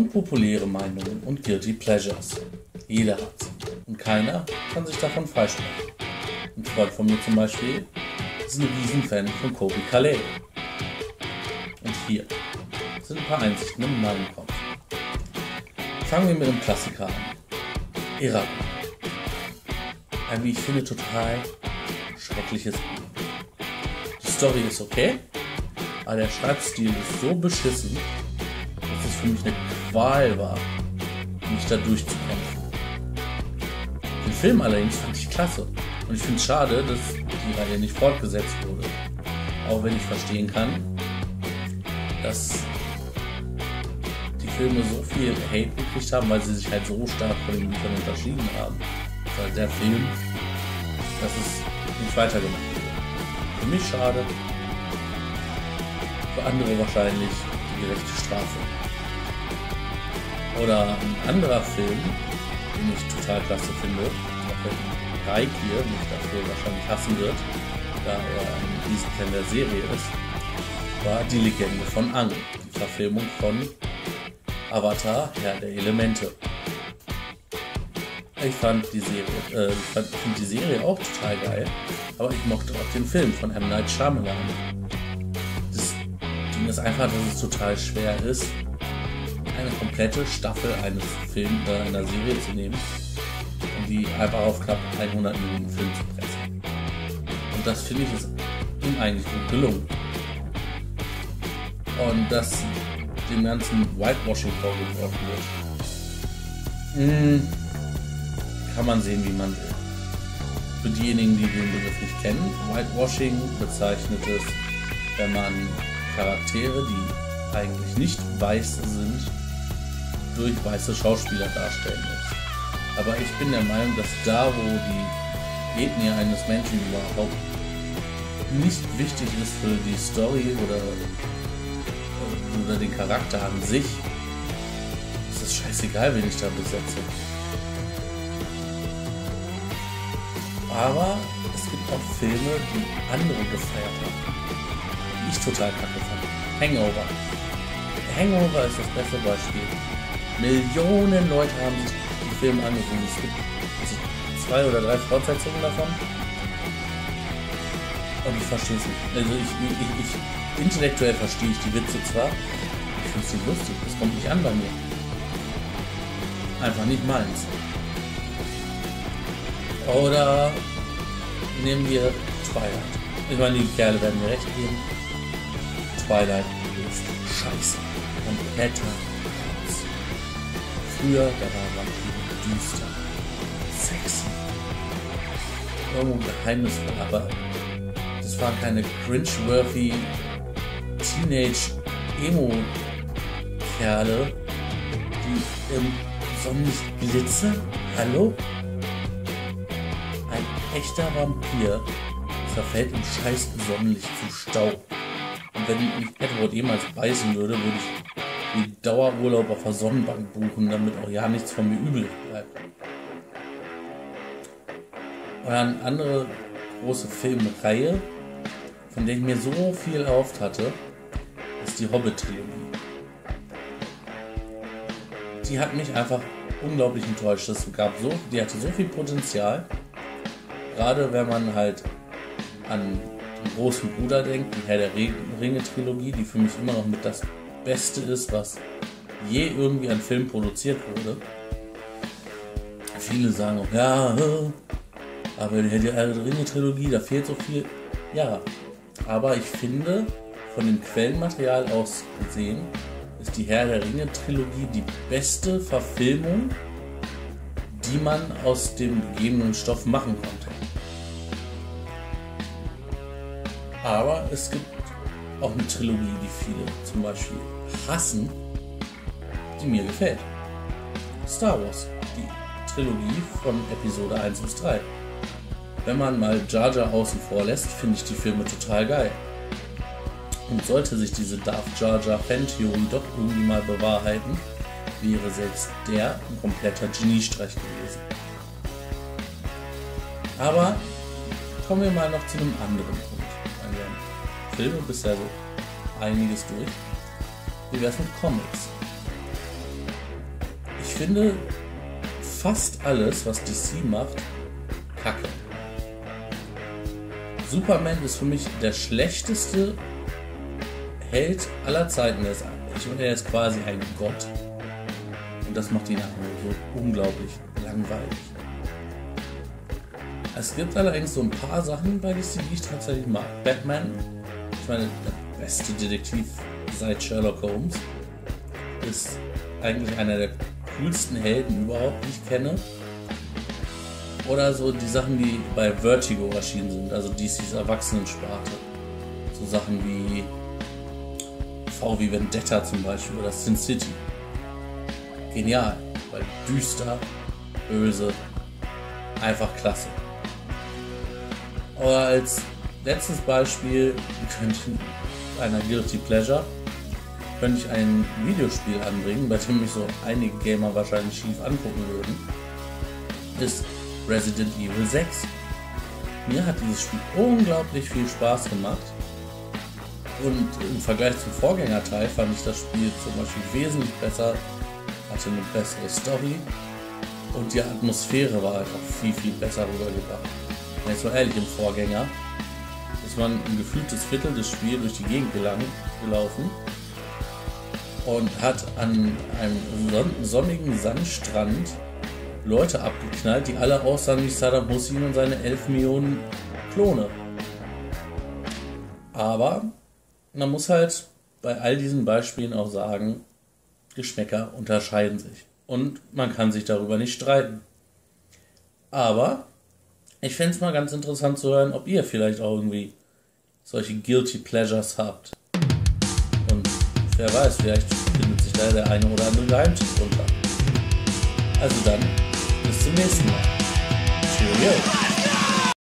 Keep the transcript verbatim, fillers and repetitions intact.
Unpopuläre Meinungen und Guilty Pleasures. Jeder hat sie. Und keiner kann sich davon freisprechen. Ein Freund von mir zum Beispiel ist ein Riesenfan von Colbie Caillat. Und hier sind ein paar Einsichten in meinem Kopf. Fangen wir mit dem Klassiker an. Eragon. Ein, wie ich finde, total schreckliches Buch. Die Story ist okay, aber der Schreibstil ist so beschissen, dass es für mich eine Qual war, mich da durchzukämpfen. Den Film allerdings fand ich klasse und ich finde es schade, dass die Reihe nicht fortgesetzt wurde. Auch wenn ich verstehen kann, dass die Filme so viel Hate gekriegt haben, weil sie sich halt so stark von den Büchern unterschieden haben. Weil der Film, dass es nicht weitergemacht wurde. Für mich schade, für andere wahrscheinlich die gerechte Strafe. Oder ein anderer Film, den ich total klasse finde, auch wenn Reik hier mich dafür wahrscheinlich hassen wird, da er ein Riesenfan der Serie ist, war Die Legende von Aang, die Verfilmung von Avatar, Herr der Elemente. Ich fand die Serie, äh, ich fand, ich finde die Serie auch total geil, aber ich mochte auch den Film von M. Night Shyamalan. Das Ding ist einfach, dass es total schwer ist, eine komplette Staffel eines Films oder einer Serie zu nehmen und die einfach auf knapp hundert Minuten Film zu pressen. Und das finde ich ist ihm eigentlich gut gelungen. Und dass dem ganzen Whitewashing vorgeworfen wird, mh, kann man sehen, wie man will. Für diejenigen, die den Begriff nicht kennen, Whitewashing bezeichnet es, wenn man Charaktere, die eigentlich nicht weiß sind, durch weiße Schauspieler darstellen muss. Aber ich bin der Meinung, dass da, wo die Ethnie eines Menschen überhaupt nicht wichtig ist für die Story oder, oder den Charakter an sich, ist es scheißegal, wen ich da besetze. Aber es gibt auch Filme, die andere gefeiert haben, die ich total kacke fand. Hangover. Hangover ist das beste Beispiel. Millionen Leute haben sich den Film angesehen. Es gibt also zwei oder drei Fortsetzungen davon. Und ich verstehe es nicht. Also ich, ich, ich, intellektuell verstehe ich die Witze zwar, ich finde es nicht lustig, das kommt nicht an bei mir. Einfach nicht meins. Oder nehmen wir Twilight. Ich meine, die Kerle werden mir recht geben. Twilight ist scheiße. Kompletter Katz. Früher, da war Vampire düster, sexy, irgendwo geheimnisvoll, aber das waren keine cringe-worthy Teenage-Emo-Kerle, die im Sonnenlicht glitzern. Hallo? Ein echter Vampir zerfällt im scheiß Sonnenlicht zu Staub. Und wenn mich Edward jemals beißen würde, würde ich wie Dauerurlaub auf der Sonnenbank buchen, damit auch ja nichts von mir übrig bleibt. Und eine andere große Filmreihe, von der ich mir so viel erhofft hatte, ist die Hobbit-Trilogie. Die hat mich einfach unglaublich enttäuscht. Es gab so, die hatte so viel Potenzial. Gerade wenn man halt an den großen Bruder denkt, die Herr der Ringe-Trilogie, die für mich immer noch mit das Beste ist, was je irgendwie an Film produziert wurde. Viele sagen auch, ja, aber die Herr der Ringe-Trilogie, da fehlt so viel. Ja, aber ich finde, von dem Quellenmaterial aus gesehen, ist die Herr der Ringe-Trilogie die beste Verfilmung, die man aus dem gegebenen Stoff machen konnte. Aber es gibt auch eine Trilogie, die viele zum Beispiel hassen, die mir gefällt. Star Wars, die Trilogie von Episode eins bis drei. Wenn man mal Jar Jar außen vor lässt, finde ich die Filme total geil. Und sollte sich diese Darth Jar Jar Fan-Theorie doch irgendwie mal bewahrheiten, wäre selbst der ein kompletter Geniestreich gewesen. Aber kommen wir mal noch zu einem anderen Punkt. Wir haben Filme bisher so einiges durch. Wie wär's mit Comics? finde fast alles, was D C macht, kacke. Superman ist für mich der schlechteste Held aller Zeiten. Er ist, ich meine, er ist quasi ein Gott. Und das macht ihn auch so unglaublich langweilig. Es gibt allerdings so ein paar Sachen bei D C, die ich tatsächlich mag. Batman, ich meine, der beste Detektiv seit Sherlock Holmes, ist eigentlich einer der coolsten Helden überhaupt, die ich kenne. Oder so die Sachen, die bei Vertigo erschienen sind, also D Cs Erwachsenensparte. So Sachen wie V wie Vendetta zum Beispiel oder Sin City. Genial, weil düster, böse, einfach klasse. Oder als letztes Beispiel könnte ich einer Guilty Pleasure könnte ich ein Videospiel anbringen, bei dem mich so einige Gamer wahrscheinlich schief angucken würden. Ist Resident Evil sechs. Mir hat dieses Spiel unglaublich viel Spaß gemacht und im Vergleich zum Vorgängerteil fand ich das Spiel zum Beispiel wesentlich besser, hatte eine bessere Story und die Atmosphäre war einfach viel, viel besser rübergebracht. Wenn ich mal ehrlich, im Vorgänger ist man ein gefühltes Viertel des Spiels durch die Gegend gelang, gelaufen und hat an einem sonnigen Sandstrand Leute abgeknallt, die alle aussahen wie Saddam Hussein und seine elf Millionen Klone. Aber man muss halt bei all diesen Beispielen auch sagen, Geschmäcker unterscheiden sich. Und man kann sich darüber nicht streiten. Aber ich fände es mal ganz interessant zu hören, ob ihr vielleicht auch irgendwie solche Guilty Pleasures habt. Und wer weiß, vielleicht findet sich da der eine oder andere Geheimtipp drunter. Also dann, bis zum nächsten Mal. Cheerio!